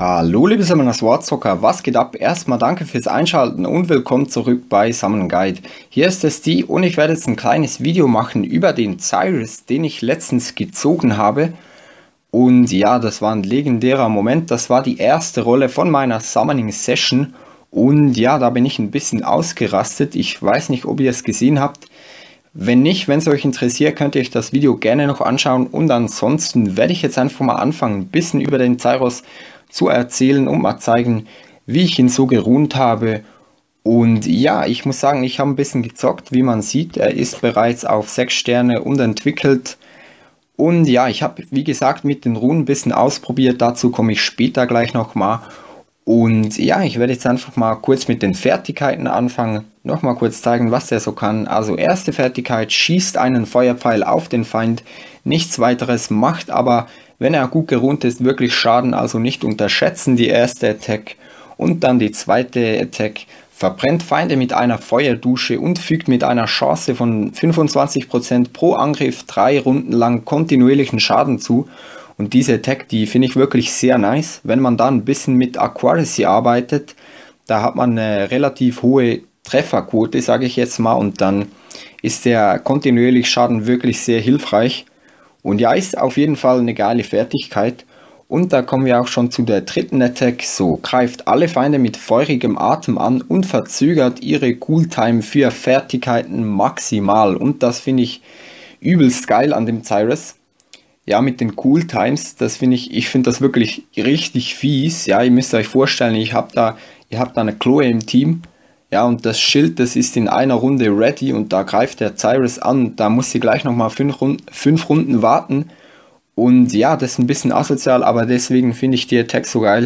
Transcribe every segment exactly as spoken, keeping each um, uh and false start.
Hallo liebe Summoner Swordzocker, was geht ab? Erstmal danke fürs Einschalten und willkommen zurück bei Summon Guide. Hier ist es die und ich werde jetzt ein kleines Video machen über den Cyrus, den ich letztens gezogen habe. Und ja, das war ein legendärer Moment, das war die erste Rolle von meiner Summoning Session. Und ja, da bin ich ein bisschen ausgerastet, ich weiß nicht, ob ihr es gesehen habt. Wenn nicht, wenn es euch interessiert, könnt ihr euch das Video gerne noch anschauen. Und ansonsten werde ich jetzt einfach mal anfangen, ein bisschen über den Cyrus zu erzählen und mal zeigen, wie ich ihn so gerunt habe. Und ja, ich muss sagen, ich habe ein bisschen gezockt, wie man sieht. Er ist bereits auf sechs Sterne und entwickelt. Und ja, ich habe, wie gesagt, mit den Runen ein bisschen ausprobiert. Dazu komme ich später gleich nochmal. Und ja, ich werde jetzt einfach mal kurz mit den Fertigkeiten anfangen. Nochmal kurz zeigen, was er so kann. Also erste Fertigkeit, schießt einen Feuerpfeil auf den Feind. Nichts weiteres, macht aber, wenn er gut gerunt ist, wirklich Schaden. Also nicht unterschätzen, die erste Attack. Und dann die zweite Attack, verbrennt Feinde mit einer Feuerdusche und fügt mit einer Chance von fünfundzwanzig Prozent pro Angriff drei Runden lang kontinuierlichen Schaden zu. Und diese Attack, die finde ich wirklich sehr nice. Wenn man dann ein bisschen mit Accuracy arbeitet, da hat man eine relativ hohe Trefferquote, sage ich jetzt mal. Und dann ist der kontinuierliche Schaden wirklich sehr hilfreich. Und ja, ist auf jeden Fall eine geile Fertigkeit. Und da kommen wir auch schon zu der dritten Attack. So, greift alle Feinde mit feurigem Atem an und verzögert ihre Cooltime für Fertigkeiten maximal. Und das finde ich übelst geil an dem Cyrus. Ja, mit den Cooltimes, das finde ich, ich finde das wirklich richtig fies. Ja, ihr müsst euch vorstellen, ich habe da, ihr habt da eine Chloe im Team. Ja, und das Schild, das ist in einer Runde ready und da greift der Cyrus an. Da muss sie gleich nochmal fünf Runden, fünf Runden warten. Und ja, das ist ein bisschen asozial, aber deswegen finde ich die Attack so geil.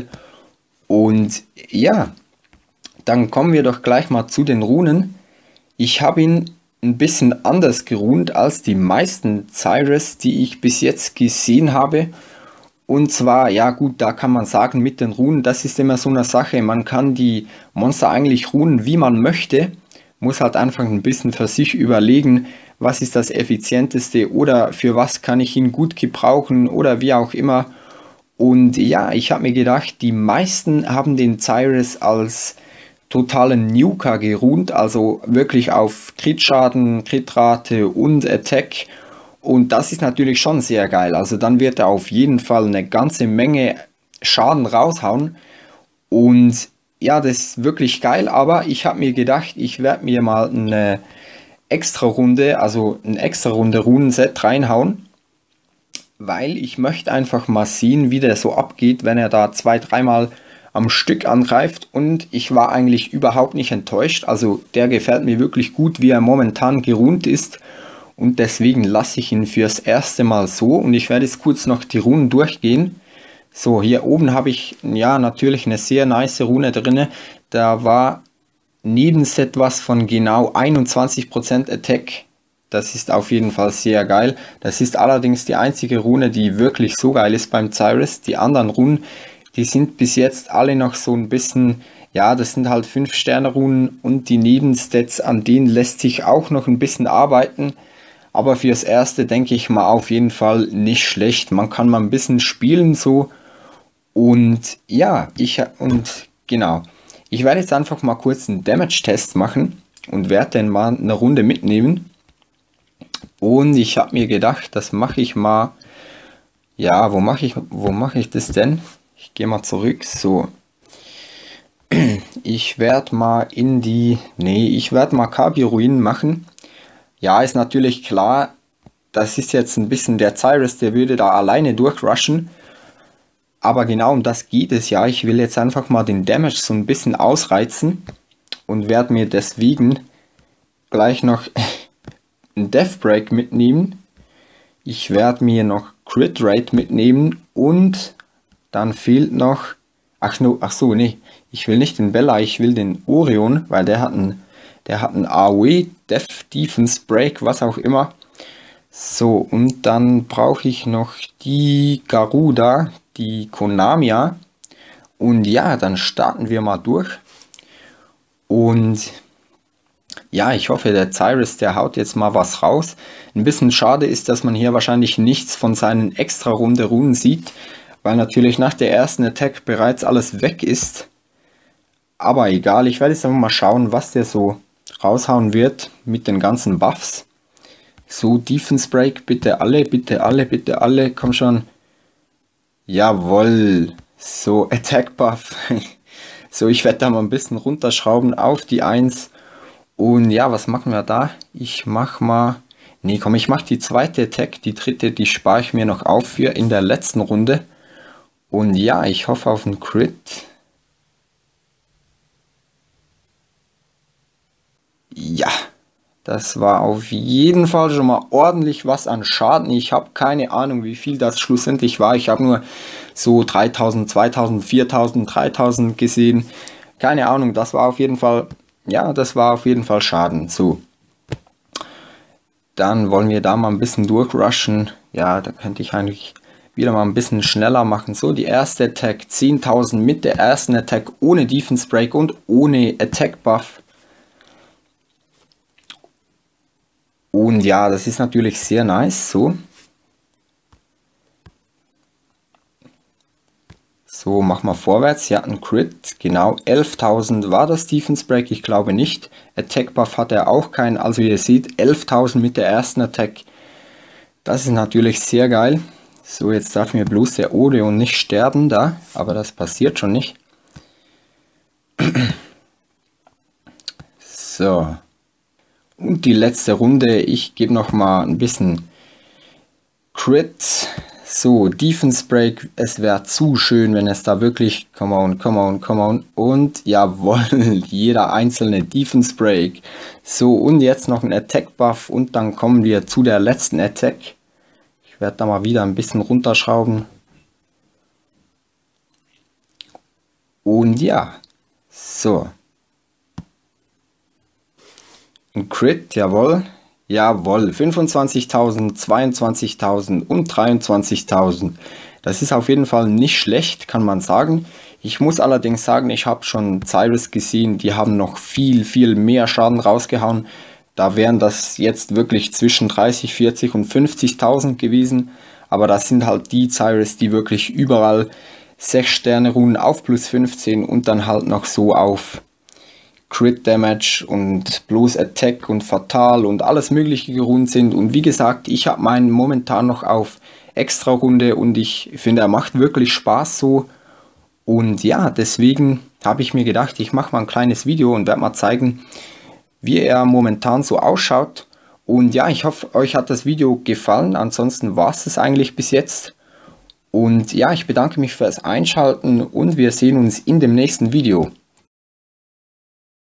Und ja, dann kommen wir doch gleich mal zu den Runen. Ich habe ihn ein bisschen anders gerunt als die meisten Cyrus, die ich bis jetzt gesehen habe. Und zwar, ja gut, da kann man sagen, mit den Runen, das ist immer so eine Sache. Man kann die Monster eigentlich runen, wie man möchte. Muss halt einfach ein bisschen für sich überlegen, was ist das effizienteste oder für was kann ich ihn gut gebrauchen oder wie auch immer. Und ja, ich habe mir gedacht, die meisten haben den Cyrus als totalen Nuker gerunt, also wirklich auf Crit-Schaden, Crit-Rate und Attack. Und das ist natürlich schon sehr geil. Also dann wird er auf jeden Fall eine ganze Menge Schaden raushauen. Und ja, das ist wirklich geil. Aber ich habe mir gedacht, ich werde mir mal eine extra Runde, also ein extra Runde Runenset reinhauen. Weil ich möchte einfach mal sehen, wie der so abgeht, wenn er da zwei, dreimal am Stück angreift. Und ich war eigentlich überhaupt nicht enttäuscht. Also der gefällt mir wirklich gut, wie er momentan gerunt ist. Und deswegen lasse ich ihn fürs erste Mal so. Und ich werde jetzt kurz noch die Runen durchgehen. So, hier oben habe ich ja natürlich eine sehr nice Rune drin. Da war Nebenset was von genau einundzwanzig Prozent Attack. Das ist auf jeden Fall sehr geil. Das ist allerdings die einzige Rune, die wirklich so geil ist beim Cyrus. Die anderen Runen, die sind bis jetzt alle noch so ein bisschen, ja, das sind halt fünf Sterne Runen und die Nebenstats, an denen lässt sich auch noch ein bisschen arbeiten. Aber fürs Erste denke ich mal auf jeden Fall nicht schlecht. Man kann mal ein bisschen spielen so. Und ja, ich und genau. Ich werde jetzt einfach mal kurz einen Damage-Test machen und werde dann mal eine Runde mitnehmen. Und ich habe mir gedacht, das mache ich mal. Ja, wo mache ich, wo mache ich das denn? Ich gehe mal zurück. So. Ich werde mal in die. Nee, ich werde mal Kabi-Ruinen machen. Ja, ist natürlich klar, das ist jetzt ein bisschen der Cyrus, der würde da alleine durchrushen. Aber genau um das geht es ja. Ich will jetzt einfach mal den Damage so ein bisschen ausreizen und werde mir deswegen gleich noch einen Death Break mitnehmen. Ich werde mir noch Crit Rate mitnehmen und dann fehlt noch, ach, no, ach so, nee, ich will nicht den Bella, ich will den Orion, weil der hat einen Der hat einen A O E, Death, Defense, Break, was auch immer. So, und dann brauche ich noch die Garuda, die Konamia. Und ja, dann starten wir mal durch. Und ja, ich hoffe, der Cyrus, der haut jetzt mal was raus. Ein bisschen schade ist, dass man hier wahrscheinlich nichts von seinen extra Runde Runen sieht. weil natürlich nach der ersten Attack bereits alles weg ist. Aber egal, ich werde jetzt einfach mal schauen, was der so raushauen wird mit den ganzen Buffs. So, Defense Break, bitte alle, bitte alle, bitte alle, komm schon. Jawohl, so Attack Buff. So, ich werde da mal ein bisschen runterschrauben auf die eins. Und ja, was machen wir da? Ich mach mal... Nee, komm, ich mache die zweite Attack, die dritte, die spare ich mir noch auf für in der letzten Runde. Und ja, ich hoffe auf einen Crit. Ja, das war auf jeden Fall schon mal ordentlich was an Schaden. Ich habe keine Ahnung, wie viel das schlussendlich war. Ich habe nur so dreitausend, zweitausend, viertausend, dreitausend gesehen. Keine Ahnung, das war auf jeden Fall, ja, das war auf jeden Fall Schaden. So. Dann wollen wir da mal ein bisschen durchrushen. Ja, da könnte ich eigentlich wieder mal ein bisschen schneller machen. So, die erste Attack zehntausend mit der ersten Attack ohne Defense Break und ohne Attack Buff. Und ja, das ist natürlich sehr nice. So. So, machen wir vorwärts. Ja, ein Crit. Genau, elftausend war das Defense Break. Ich glaube nicht. Attack Buff hat er auch keinen. Also ihr seht, elftausend mit der ersten Attack. Das ist natürlich sehr geil. So, jetzt darf mir bloß der Odeon nicht sterben da. Aber das passiert schon nicht. So. Und die letzte Runde. Ich gebe noch mal ein bisschen Crit. So, Defense Break, es wäre zu schön, wenn es da wirklich, come on, come on, come on, und jawohl, jeder einzelne Defense Break. So, und jetzt noch ein Attack Buff und dann kommen wir zu der letzten Attack. Ich werde da mal wieder ein bisschen runterschrauben. Und ja, so. Ein Crit, jawohl. Jawohl, fünfundzwanzigtausend, zweiundzwanzigtausend und dreiundzwanzigtausend. Das ist auf jeden Fall nicht schlecht, kann man sagen. Ich muss allerdings sagen, ich habe schon Cyrus gesehen, die haben noch viel, viel mehr Schaden rausgehauen. Da wären das jetzt wirklich zwischen dreißig, vierzig und fünfzigtausend gewesen. Aber das sind halt die Cyrus, die wirklich überall sechs Sterne ruhen auf plus fünfzehn und dann halt noch so auf Crit Damage und bloß Attack und Fatal und alles mögliche gerundet sind. Und wie gesagt, ich habe meinen momentan noch auf Extra Runde und ich finde, er macht wirklich Spaß so. Und ja, deswegen habe ich mir gedacht, ich mache mal ein kleines Video und werde mal zeigen, wie er momentan so ausschaut. Und ja, ich hoffe, euch hat das Video gefallen. Ansonsten war es es eigentlich bis jetzt. Und ja, ich bedanke mich fürs Einschalten und wir sehen uns in dem nächsten Video.